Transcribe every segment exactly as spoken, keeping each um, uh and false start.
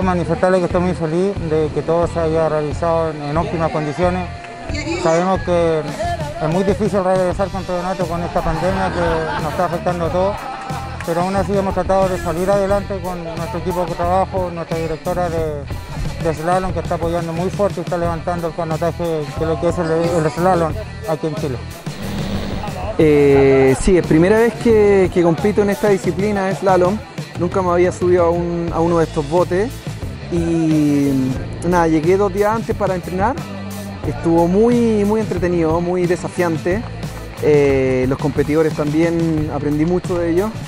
manifestarle que estoy muy feliz de que todo se haya realizado en, en óptimas condiciones. Sabemos que es muy difícil regresar con campeonato con esta pandemia que nos está afectando a todos, pero aún así hemos tratado de salir adelante con nuestro equipo de trabajo, nuestra directora de, de slalom que está apoyando muy fuerte y está levantando el canotaje de lo que es el, el slalom aquí en Chile. Eh, sí, es primera vez que, que compito en esta disciplina de slalom. Nunca me había subido a, un, a uno de estos botes y nada, llegué dos días antes para entrenar. Estuvo muy, muy entretenido, muy desafiante. Eh, los competidores también, aprendí mucho de ellos.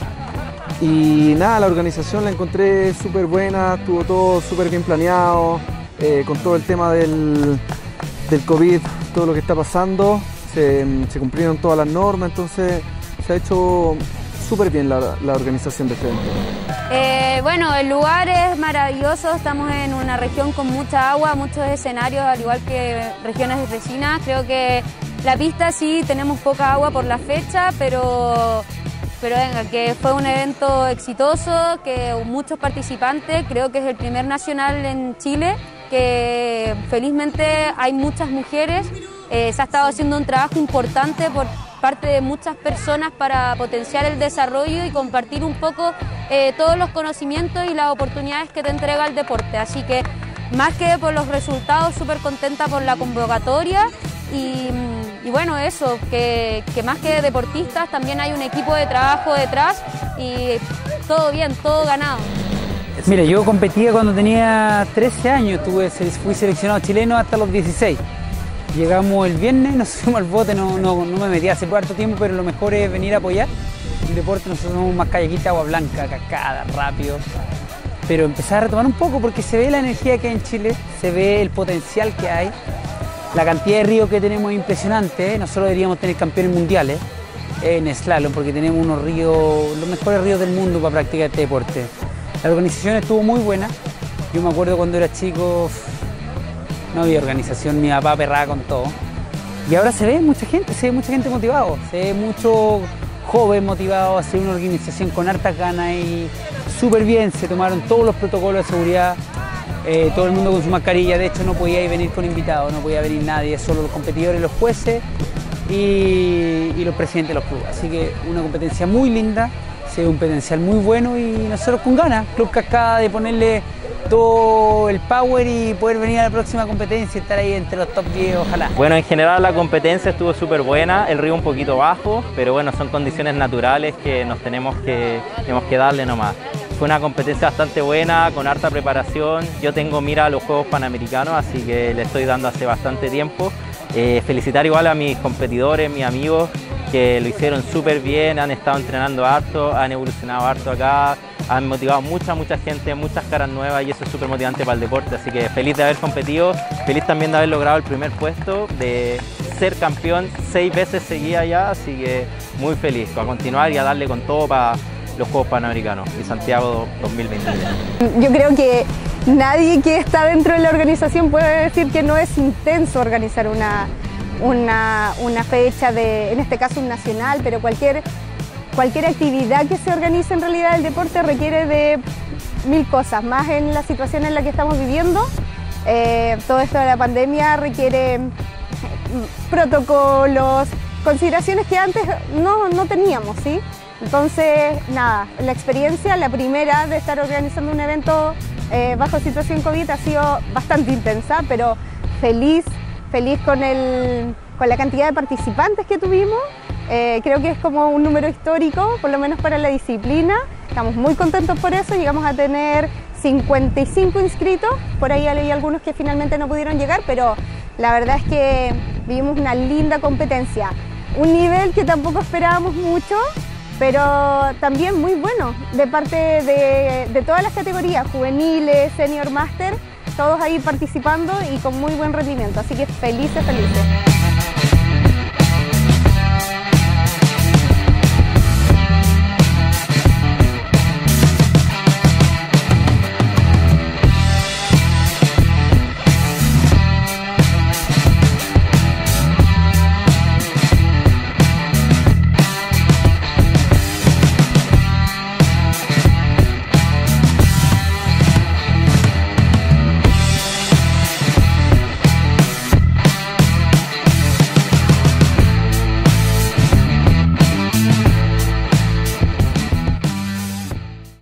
Y nada, la organización la encontré súper buena, estuvo todo súper bien planeado, eh, con todo el tema del, del COVID, todo lo que está pasando. Se, se cumplieron todas las normas, entonces se ha hecho súper bien la, la organización de este evento. Eh, bueno, el lugar es maravilloso, estamos en una región con mucha agua, muchos escenarios, al igual que regiones vecinas. Creo que la pista sí tenemos poca agua por la fecha, pero, pero venga, que fue un evento exitoso, que muchos participantes, creo que es el primer nacional en Chile, que felizmente hay muchas mujeres. Eh, se ha estado haciendo un trabajo importante por parte de muchas personas para potenciar el desarrollo y compartir un poco eh, todos los conocimientos y las oportunidades que te entrega el deporte. Así que más que por los resultados, súper contenta por la convocatoria y, y bueno, eso, que, que más que deportistas también hay un equipo de trabajo detrás y todo bien, todo ganado. Mira, yo competía cuando tenía trece años, tuve, fui seleccionado chileno hasta los dieciséis. Llegamos el viernes, nos subimos al bote, no, no, no me metí hace harto tiempo, pero lo mejor es venir a apoyar. El deporte, nosotros somos más kayakista, agua blanca, cascada, rápido. Pero empezar a retomar un poco porque se ve la energía que hay en Chile, se ve el potencial que hay, la cantidad de ríos que tenemos es impresionante. ¿eh? Nosotros deberíamos tener campeones mundiales en slalom porque tenemos unos ríos, los mejores ríos del mundo para practicar este deporte. La organización estuvo muy buena. Yo me acuerdo cuando era chico, no había organización, mi papá perraba con todo. Y ahora se ve mucha gente, se ve mucha gente motivado, se ve mucho joven motivado a hacer una organización con hartas ganas y súper bien, se tomaron todos los protocolos de seguridad, eh, todo el mundo con su mascarilla, de hecho no podía venir con invitados, no podía venir nadie, solo los competidores, los jueces y, y los presidentes de los clubes. Así que una competencia muy linda, se ve un potencial muy bueno y nosotros con ganas, Club Cascada, de ponerle todo el power y poder venir a la próxima competencia y estar ahí entre los top diez, ojalá. Bueno, en general la competencia estuvo súper buena, el río un poquito bajo, pero bueno, son condiciones naturales que nos tenemos que, tenemos que darle nomás. Fue una competencia bastante buena, con harta preparación. Yo tengo mira a los Juegos Panamericanos, así que le estoy dando hace bastante tiempo. Eh, felicitar igual a mis competidores, mis amigos, que lo hicieron súper bien, han estado entrenando harto, han evolucionado harto acá, han motivado mucha, mucha gente, muchas caras nuevas y eso es súper motivante para el deporte, así que feliz de haber competido, feliz también de haber logrado el primer puesto, de ser campeón seis veces seguida ya, así que muy feliz, a continuar y a darle con todo para los Juegos Panamericanos y Santiago dos mil veinte. Yo creo que nadie que está dentro de la organización puede decir que no es intenso organizar una, una, una fecha, de, en este caso un nacional, pero cualquier, cualquier actividad que se organice en realidad el deporte requiere de mil cosas, más en la situación en la que estamos viviendo. Eh, todo esto de la pandemia requiere protocolos, consideraciones que antes no, no teníamos, ¿sí? Entonces, nada, la experiencia, la primera de estar organizando un evento eh, bajo situación COVID ha sido bastante intensa, pero feliz, feliz con, el, con la cantidad de participantes que tuvimos. Eh, creo que es como un número histórico, por lo menos para la disciplina. Estamos muy contentos por eso, llegamos a tener cincuenta y cinco inscritos, por ahí leí algunos que finalmente no pudieron llegar, pero la verdad es que vivimos una linda competencia. Un nivel que tampoco esperábamos mucho, pero también muy bueno, de parte de, de todas las categorías, juveniles, senior, máster, todos ahí participando y con muy buen rendimiento, así que felices, felices.